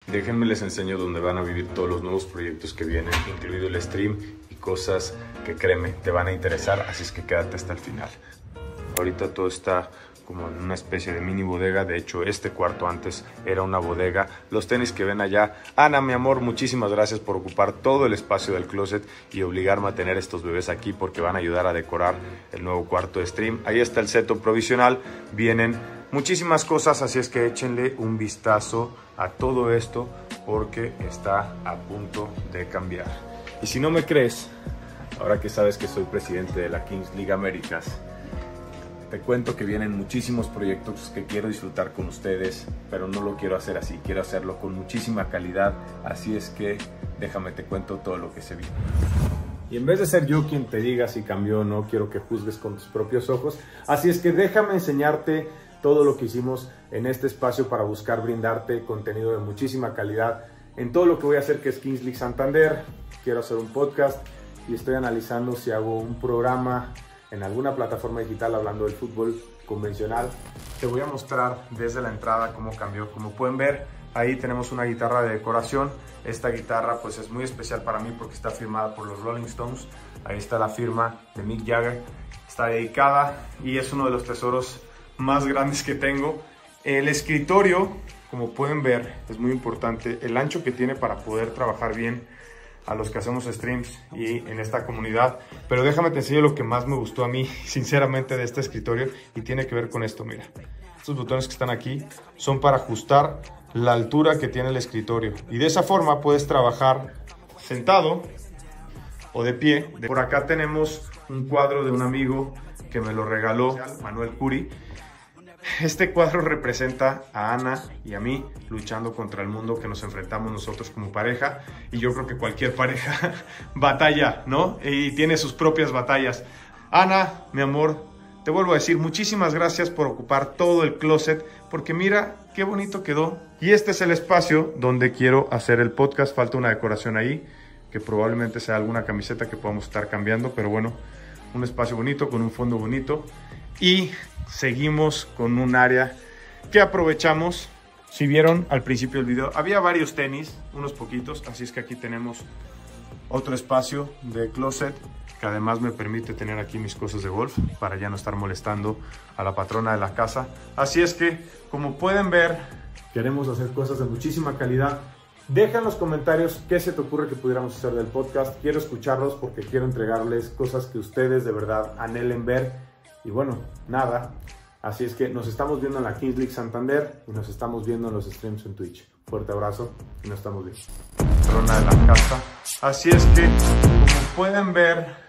Déjenme les enseño donde van a vivir todos los nuevos proyectos que vienen, incluido el stream y cosas que créeme, te van a interesar, así es que quédate hasta el final. Ahorita todo está como en una especie de mini bodega. De hecho, este cuarto antes era una bodega. Los tenis que ven allá. Ana, mi amor, muchísimas gracias por ocupar todo el espacio del closet y obligarme a tener estos bebés aquí porque van a ayudar a decorar el nuevo cuarto de stream. Ahí está el setup provisional. Vienen muchísimas cosas, así es que échenle un vistazo a todo esto porque está a punto de cambiar. Y si no me crees, ahora que sabes que soy presidente de la Kings League Américas, te cuento que vienen muchísimos proyectos que quiero disfrutar con ustedes, pero no lo quiero hacer así, quiero hacerlo con muchísima calidad, así es que déjame te cuento todo lo que se viene. Y en vez de ser yo quien te diga si cambió o no, quiero que juzgues con tus propios ojos, así es que déjame enseñarte todo lo que hicimos en este espacio para buscar brindarte contenido de muchísima calidad en todo lo que voy a hacer, que es Kings League Santander. Quiero hacer un podcast y estoy analizando si hago un programa en alguna plataforma digital hablando del fútbol convencional. Te voy a mostrar desde la entrada cómo cambió. Como pueden ver, ahí tenemos una guitarra de decoración. Esta guitarra pues es muy especial para mí porque está firmada por los Rolling Stones. Ahí está la firma de Mick Jagger. Está dedicada y es uno de los tesoros más grandes que tengo. El escritorio, como pueden ver, es muy importante. El ancho que tiene para poder trabajar bien a los que hacemos streams y en esta comunidad. Pero déjame te enseño lo que más me gustó a mí, sinceramente, de este escritorio, y tiene que ver con esto. Mira, estos botones que están aquí son para ajustar la altura que tiene el escritorio, y de esa forma puedes trabajar sentado o de pie. Por acá tenemos un cuadro de un amigo que me lo regaló, Manuel Curi. Este cuadro representa a Ana y a mí luchando contra el mundo que nos enfrentamos nosotros como pareja, y yo creo que cualquier pareja batalla, ¿no? Y tiene sus propias batallas. Ana, mi amor, te vuelvo a decir muchísimas gracias por ocupar todo el closet, porque mira qué bonito quedó. Y este es el espacio donde quiero hacer el podcast. Falta una decoración ahí, que probablemente sea alguna camiseta que podamos estar cambiando, pero bueno, un espacio bonito con un fondo bonito. Y seguimos con un área que aprovechamos. Si vieron al principio del video, había varios tenis, unos poquitos, así es que aquí tenemos otro espacio de closet que además me permite tener aquí mis cosas de golf para ya no estar molestando a la patrona de la casa. Así es que, como pueden ver, queremos hacer cosas de muchísima calidad. Deja en los comentarios qué se te ocurre que pudiéramos hacer del podcast. Quiero escucharlos porque quiero entregarles cosas que ustedes de verdad anhelen ver. Y bueno, nada, así es que nos estamos viendo en la Kings League Santander y nos estamos viendo en los streams en Twitch. Fuerte abrazo y nos estamos viendo. Patrona de la casa. Así es que, como pueden ver,